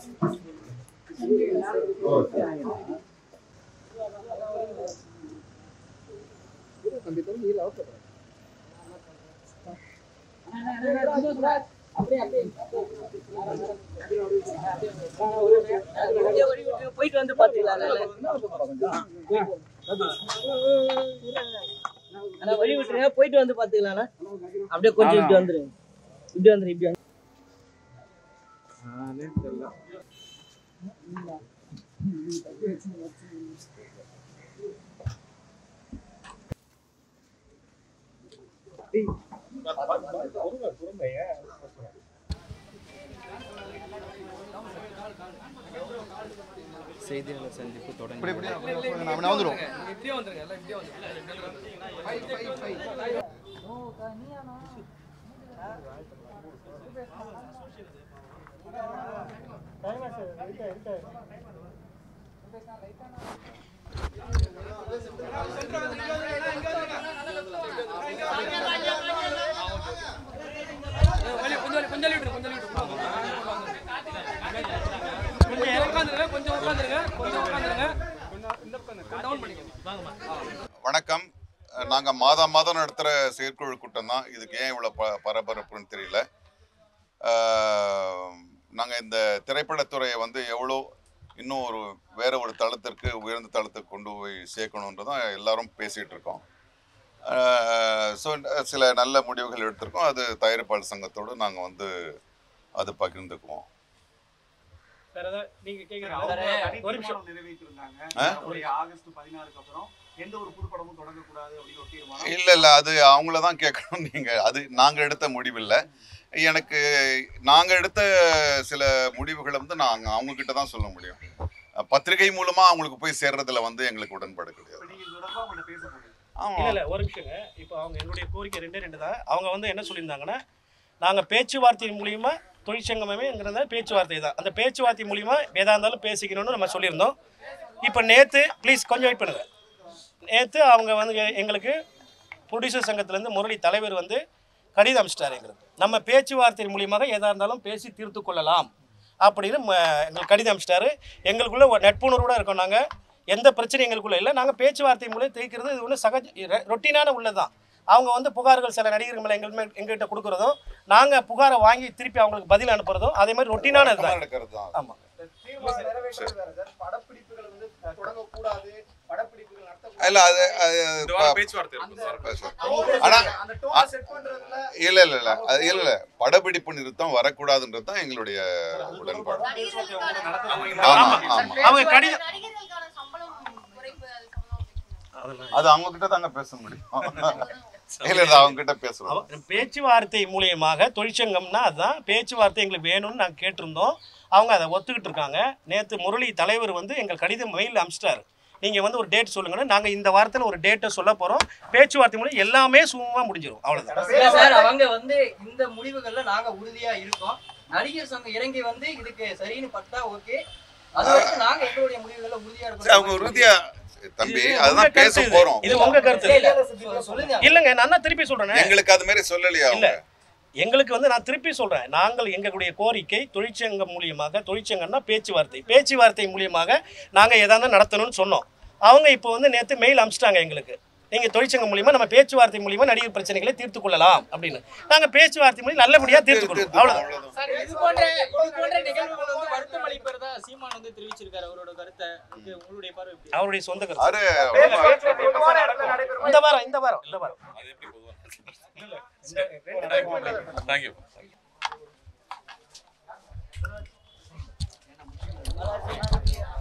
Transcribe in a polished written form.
போயிட்டு வந்து பாத்தீங்களா? வழி விட்டுருங்க, போயிட்டு வந்து பாத்துக்கலாம்ண்ணா. அப்படியே கொஞ்சம் இப்படி வந்துருங்க, இப்படி வந்துரு, இப்படி வந்து செய்தியாளர் சந்திப்பு தொடங்கி வணக்கம். நாங்க மாதம் நடத்துற செயற்குழு கூட்டம் தான். இதுக்கு ஏன் இவ்வளவு பரபரப்புன்னு தெரியல. நாங்க இந்த திரைப்படத்துறையை எவ்வளோ இன்னும் வேற ஒரு தளத்திற்கு, உயர்ந்த தளத்துக்கு கொண்டு போய் சேர்க்கணுன்றதான் எல்லாரும் பேசிட்டு இருக்கோம். ஸோ சில நல்ல முடிவுகள் எடுத்திருக்கோம். அது தயாரிப்பாளர் சங்கத்தோடு நாங்கள் அது பகிர்ந்துக்குவோம். இல்ல அது அவங்கள தான் கேட்கணும். அது நாங்க எடுத்த முடிவில்லை. நாங்க எடுத்த சில முடிவுகளை நாங்க அவங்க கிட்ட தான் சொல்ல முடியும். பத்திரிகை மூலமா அவங்களுக்கு போய் சேர்றதுல எங்களுக்கு உடன்பாடு கிடையாது. இல்ல ஒரு நிமிஷங்க. இப்போ அவங்க எங்களுடைய கோரிக்கை ரெண்டு தான். அவங்க என்ன சொல்லியிருந்தாங்கன்னா, நாங்க பேச்சுவார்த்தை மூலியமா தொழிற்சங்கமேங்கிறத பேச்சுவார்த்தை தான். அந்த பேச்சுவார்த்தை மூலிமா எதாக இருந்தாலும் பேசிக்கணும்னு நம்ம சொல்லியிருந்தோம். இப்போ நேற்று ப்ளீஸ் கொஞ்சம் வெயிட் பண்ணுங்கள். நேற்று அவங்க எங்களுக்கு ப்ரொடியூசர் சங்கத்திலேருந்து முரளி தலைவர் கடிதம் அனுப்பிச்சிட்டார் எங்களுக்கு. நம்ம பேச்சுவார்த்தை மூலியமாக எதாக இருந்தாலும் பேசி தீர்த்து கொள்ளலாம் அப்படின்னு எங்களுக்கு கடிதம் அனுப்பிச்சிட்டாரு. எங்களுக்குள்ள நட்புணர்வோடு இருக்கோம். நாங்கள் எந்த பிரச்சனையும் எங்களுக்குள்ள இல்லை. நாங்கள் பேச்சுவார்த்தை மூலம் தீர்க்கிறது இது சகஜ ரொட்டீனான உள்ளதான். அவங்க புகார்கள் சில நடிகர்கள் மேலே எங்கள்கிட்ட கொடுக்குறதும், நாங்கள் புகாரை வாங்கி திருப்பி அவங்களுக்கு பதில் அனுப்புறதும் அதே மாதிரி ரொட்டீனான இதுதான். ஆமாம். இல்ல அது இல்ல படப்பிடிப்பு நிறுத்தம் வரக்கூடாதுன்றது தான் எங்களுடைய உடன்பாடு. அது அவங்க கிட்ட தாங்க பேச முடியும். அவங்க கிட்ட பேசுறோம். பேச்சுவார்த்தை மூலியமாக தொழிற்சங்கம்னா அதுதான். பேச்சுவார்த்தை எங்களுக்கு வேணும்னு நாங்கள் கேட்டிருந்தோம். அவங்க அதை ஒத்துக்கிட்டு இருக்காங்க. நேற்று முரளி தலைவர் எங்கள் கடிதம் மெயில் அனுப்பிச்சிட்டாரு. நீங்கள் ஒரு டேட் சொல்லுங்கன்னு. நாங்கள் இந்த வாரத்தில் ஒரு டேட்டை சொல்ல போகிறோம். பேச்சுவார்த்தை மூலம் எல்லாமே சுமூகமாக முடிஞ்சிடும். அவ்வளோதான் சார். அவங்க இந்த முடிவுகளில் நாங்கள் உறுதியாக இருக்கோம். நடிகர் சங்கம் இறங்கி இதுக்கு சரின்னு பட்டா ஓகே. அது வரைக்கும் நாங்கள் எங்களுடைய முடிவுகளில் உறுதியாக இருக்கோம். அவங்க உறுதியா தம்பி அதுதான் பேச போறோம். இது உங்க கருத்து இல்லங்க. நான் தான் திருப்பி சொல்றேன். எங்களுக்கு அது மாதிரி சொல்லலையா? இல்ல எங்களுக்கு நான் திருப்பி சொல்றேன். நாங்கள் எங்களுடைய கோரிக்கை தொழிற்சங்கம் மூலியமாக, தொழிற்சங்கம்னா பேச்சுவார்த்தை மூலியமாக நாங்கள் எதாவது நடத்தணும்னு சொன்னோம். அவங்க இப்போ நேற்று மெயில் அனுப்பிச்சிட்டாங்க எங்களுக்கு. நீங்கள் தொழிற்சங்கம் மூலியமா நம்ம பேச்சுவார்த்தை மூலியமா நடிகர் பிரச்சனைகளை தீர்த்து கொள்ளலாம் அப்படின்னு. நாங்கள் பேச்சுவார்த்தை மூலியம் நல்லபடியாக தீர்த்து கொள்ளும். அவ்வளோதான். அவருடைய சொந்த கருத்து. இந்த வாரம் Thank you.